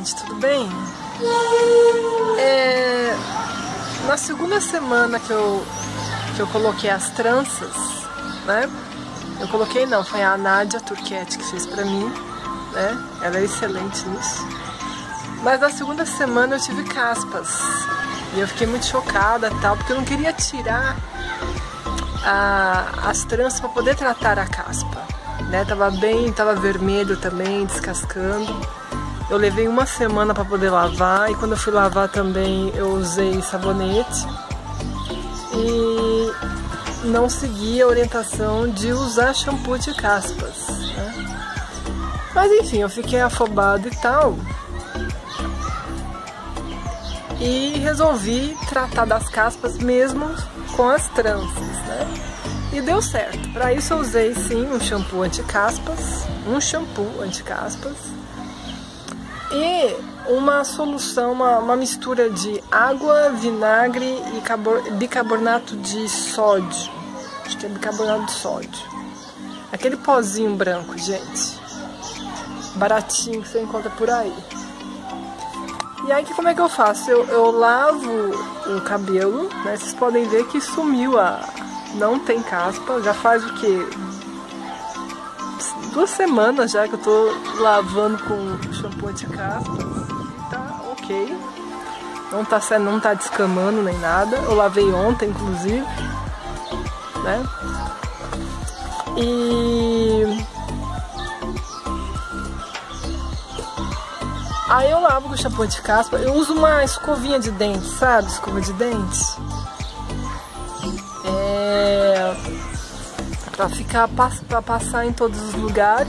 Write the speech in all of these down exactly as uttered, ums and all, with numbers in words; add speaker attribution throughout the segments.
Speaker 1: gente, tudo bem? É, na segunda semana que eu, que eu coloquei as tranças, né? Eu coloquei não, foi a Nádia Turquete que fez pra mim, né? Ela é excelente nisso. Mas na segunda semana eu tive caspas. E eu fiquei muito chocada e tal, porque eu não queria tirar a, as tranças para poder tratar a caspa, né? Tava bem, tava vermelho também, descascando. Eu levei uma semana para poder lavar, e quando eu fui lavar também eu usei sabonete e não segui a orientação de usar shampoo de caspas, né? Mas enfim, eu fiquei afobada e tal, e resolvi tratar das caspas mesmo com as tranças, né? E deu certo. Para isso eu usei sim um shampoo anti-caspas, um shampoo anti-caspas e uma solução, uma, uma mistura de água, vinagre e bicarbonato de sódio. Acho que é bicarbonato de sódio. Aquele pozinho branco, gente. Baratinho que você encontra por aí. E aí, como é que eu faço? Eu, eu lavo o cabelo, né? Vocês podem ver que sumiu a... Não tem caspa. Já faz o quê? Duas semanas já que eu tô lavando com shampoo anti-caspa. E tá ok. Não tá, não tá descamando nem nada. Eu lavei ontem, inclusive, né? E... aí eu lavo com shampoo de caspa. Eu uso uma escovinha de dente, sabe? Escova de dente. É... pra ficar, pra passar em todos os lugares.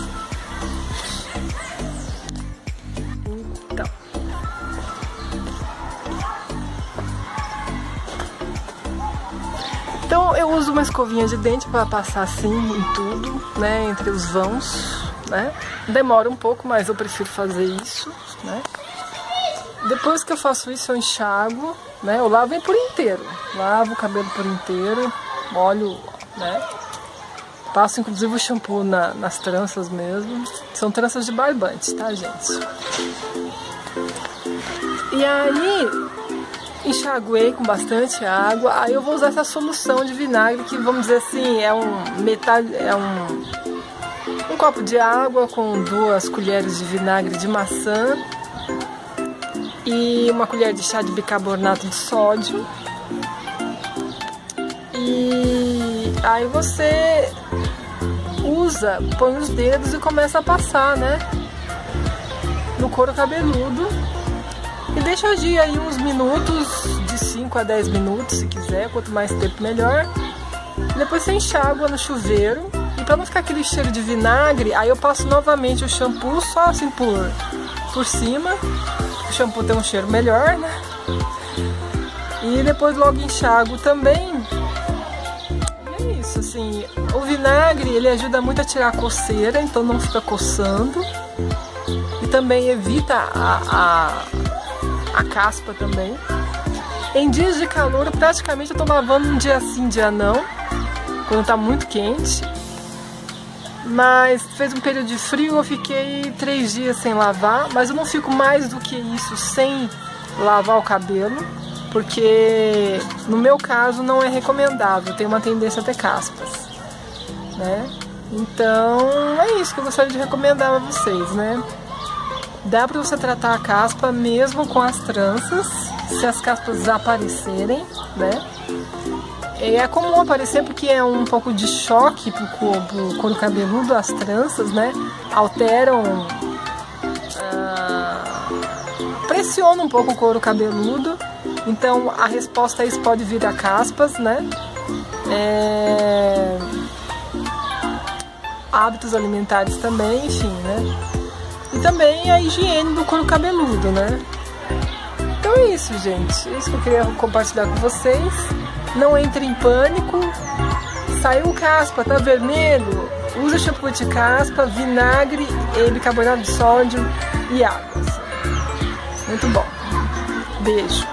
Speaker 1: Então. Então eu uso uma escovinha de dente para passar assim em tudo, né? Entre os vãos. Né? Demora um pouco, mas eu prefiro fazer isso, né? Depois que eu faço isso, eu enxago, né? Eu lavo por inteiro, lavo o cabelo por inteiro, molho, né? Passo inclusive o shampoo na, nas tranças mesmo. São tranças de barbante, tá, gente? E aí enxaguei com bastante água. Aí eu vou usar essa solução de vinagre, que vamos dizer assim, é um metade, é um Um copo de água com duas colheres de vinagre de maçã e uma colher de chá de bicarbonato de sódio. E aí você usa, põe os dedos e começa a passar, né? No couro cabeludo. E deixa agir aí uns minutos, de cinco a dez minutos se quiser, quanto mais tempo melhor. Depois você enxágua no chuveiro. E pra não ficar aquele cheiro de vinagre, aí eu passo novamente o shampoo só assim por, por cima. O shampoo tem um cheiro melhor, né? E depois logo enxago também. E é isso, assim. O vinagre, ele ajuda muito a tirar a coceira, então não fica coçando. E também evita a, a, a caspa também. Em dias de calor, praticamente eu tô lavando um dia sim, um dia não. Quando tá muito quente. Mas fez um período de frio, eu fiquei três dias sem lavar, mas eu não fico mais do que isso sem lavar o cabelo, porque no meu caso não é recomendável, tem uma tendência a ter caspas, né? Então é isso que eu gostaria de recomendar a vocês, né? Dá pra você tratar a caspa mesmo com as tranças, se as caspas aparecerem, né? É comum aparecer porque é um pouco de choque pro couro, couro cabeludo, as tranças, né? Alteram, ah, pressionam um pouco o couro cabeludo. Então a resposta a isso pode vir a caspas, né? É... hábitos alimentares também, enfim, né? E também a higiene do couro cabeludo, né? Então é isso, gente. É isso que eu queria compartilhar com vocês. Não entre em pânico. Saiu caspa, tá vermelho? Usa shampoo de caspa, vinagre, bicarbonato de sódio e água. Muito bom. Beijo.